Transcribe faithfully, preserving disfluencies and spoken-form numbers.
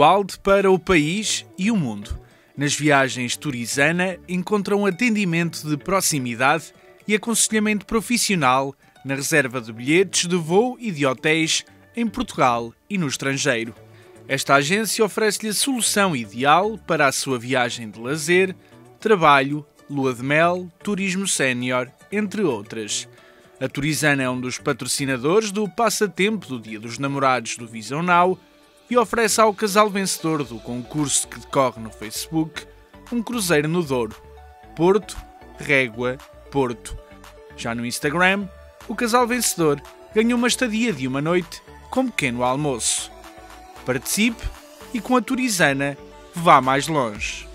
Mangualde para o país e o mundo. Nas viagens Turizana encontram atendimento de proximidade e aconselhamento profissional na reserva de bilhetes de voo e de hotéis em Portugal e no estrangeiro. Esta agência oferece-lhe a solução ideal para a sua viagem de lazer, trabalho, lua de mel, turismo sénior, entre outras. A Turizana é um dos patrocinadores do passatempo do Dia dos Namorados do Visão Now e oferece ao casal vencedor do concurso que decorre no Facebook um cruzeiro no Douro, Porto, Régua, Porto. Já no Instagram, o casal vencedor ganhou uma estadia de uma noite com pequeno almoço. Participe e com a Turizana vá mais longe.